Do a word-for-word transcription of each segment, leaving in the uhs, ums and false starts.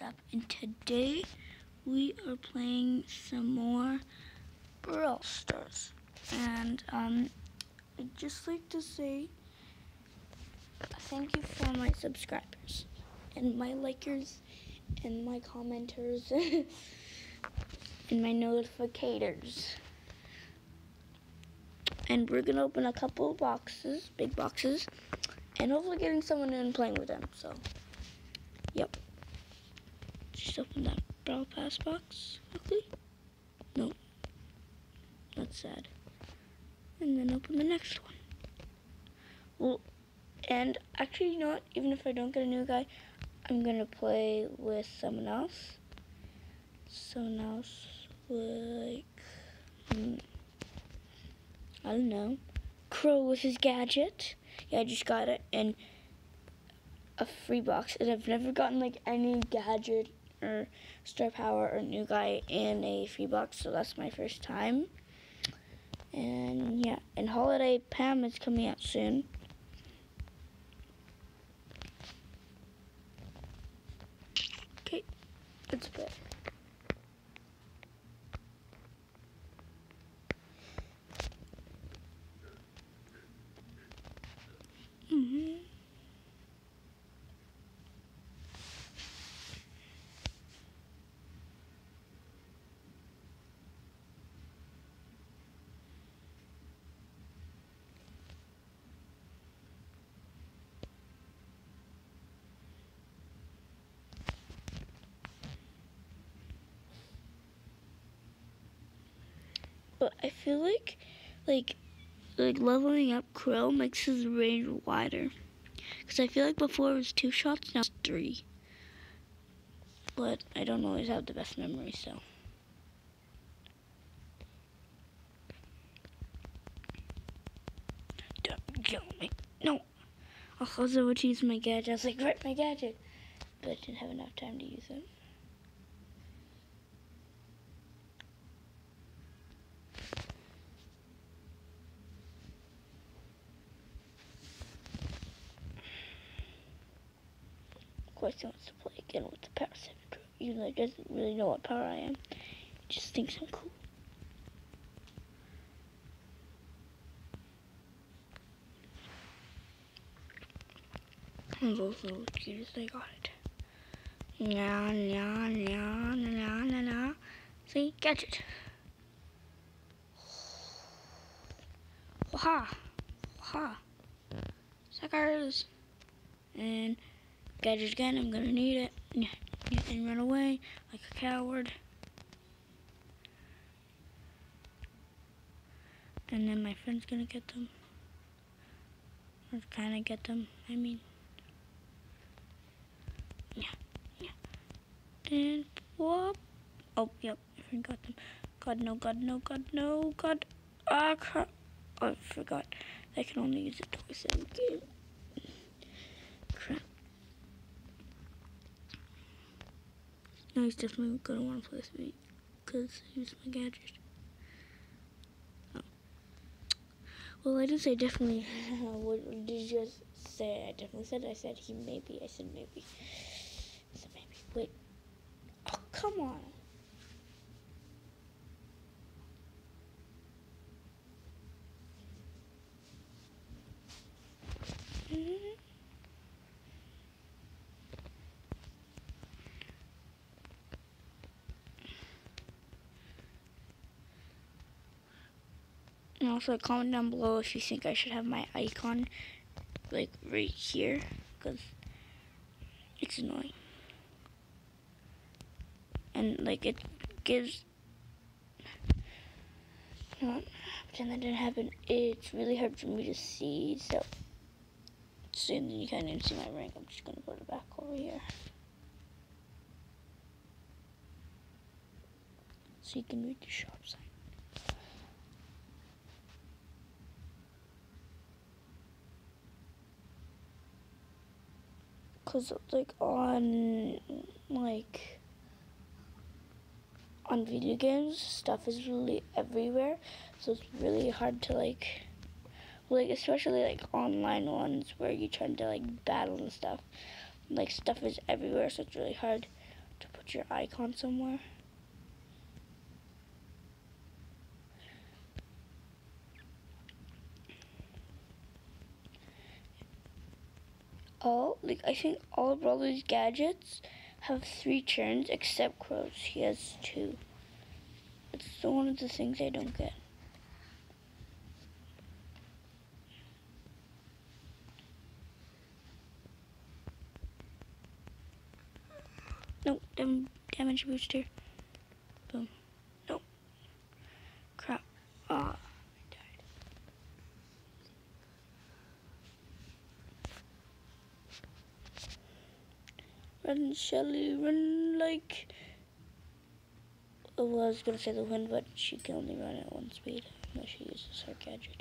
up, and today we are playing some more Brawl Stars. And um, I'd just like to say thank you for my subscribers and my likers and my commenters and my notificators. And we're gonna open a couple of boxes, big boxes, and hopefully getting someone in and playing with them. So, yep. Just open that Brawl Pass box quickly. No, that's sad. And then open the next one. Well, and actually, you know what? Even if I don't get a new guy, I'm gonna play with someone else. Someone else, like, hmm, I don't know, Crow with his gadget. Yeah, I just got it in a free box, and I've never gotten like any gadget or star power or new guy in a free box, so that's my first time. And yeah, and Holiday Pam is coming out soon. Okay, let's play. Mm-hmm. But I feel like, like, like leveling up Crow makes his range wider. Because I feel like before it was two shots, now it's three. But I don't always have the best memory, so. Don't kill me. No. I was about to use my gadget. I was like, right, my gadget. But I didn't have enough time to use it. Of course, he wants to play again with the Power seven Crow, even though he doesn't really know what power I am. He just thinks I'm cool. I'm both so cute as I got it. Nya, nya, nya, nya, nya, nya. See? Gadget. Waha. Waha. Suckers. And gadget again, I'm gonna need it. And run away like a coward. And then my friend's gonna get them. Or kinda get them, I mean. Yeah, yeah. And whoop. Oh, yep, I forgot them. God, no, God, no, God, no, God. Ah, crap. Oh, I forgot. I can only use it twice in the game. Crap. No, he's definitely gonna want to play with me because he's my gadget. Oh. Well, I didn't say definitely. What did you just say? I definitely said. I said he maybe. I said maybe. I said maybe. Wait. Oh, come on. Mm-hmm. And also comment down below if you think I should have my icon like right here, because it's annoying. And like it gives, no, pretend that didn't happen. It's really hard for me to see, so soon you can't even see my rank. I'm just gonna put it back over here. So you can read the shop sign. Cause like on like on video games, stuff is really everywhere, so it's really hard to like, like especially like online ones where you're trying to like battle and stuff. Like stuff is everywhere, so it's really hard to put your icon somewhere. All, like, I think all of Brawler's gadgets have three turns except Crow's. He has two. It's one of the things I don't get. Nope, dam damage booster. Boom. Nope. Crap. Ah, I died. Run, Shelly, run like... Oh, well, I was gonna say the wind, but she can only run at one speed unless she uses her gadget.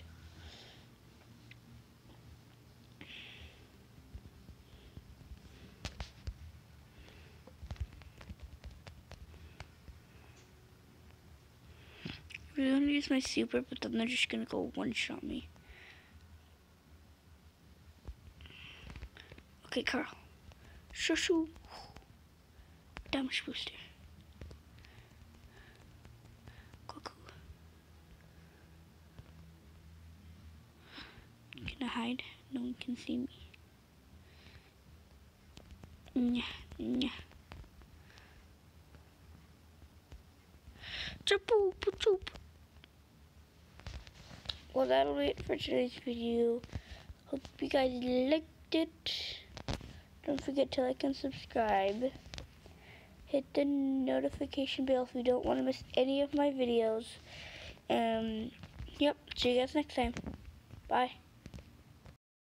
I'm really gonna use my super, but then they're just gonna go one-shot me. Okay, Carl. Shoo shoo. Damage booster. Cuckoo. Can I hide? No one can see me. Nya, nya. Choop, choop. Well, that'll be it for today's video. Hope you guys liked it. Don't forget to like and subscribe. Hit the notification bell if you don't want to miss any of my videos. Um, yep, see you guys next time. Bye.